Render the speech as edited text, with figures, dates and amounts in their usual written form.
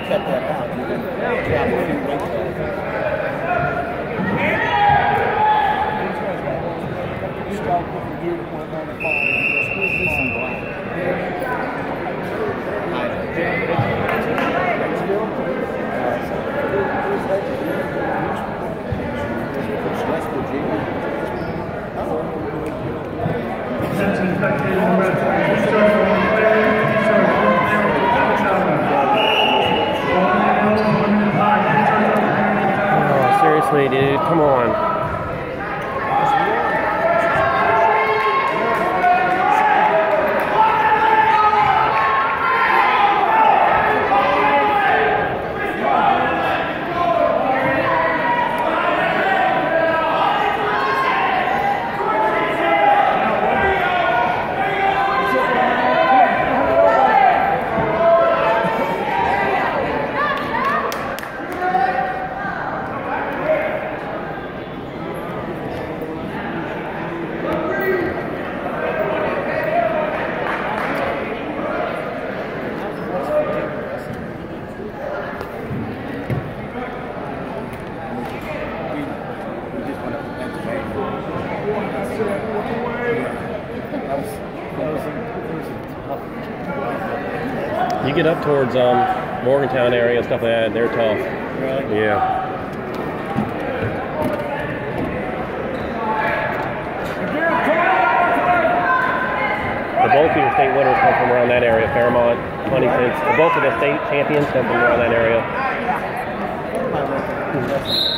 cut that out, you can drop a few weights off. Start putting gear to put on the phone and just squeeze this and go out. Oh, seriously, dude, come on. You get up towards Morgantown area and stuff like that, they're tough. Really? Yeah. The bulk of your state winners come from around that area, Fairmont, Huntington. The bulk of the state champions come from around that area.